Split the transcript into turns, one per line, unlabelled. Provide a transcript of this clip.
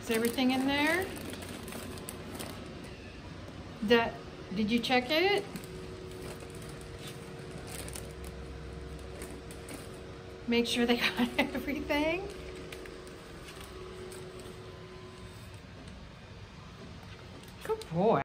Is everything in there? Did you check it? Make sure they got everything. Good boy.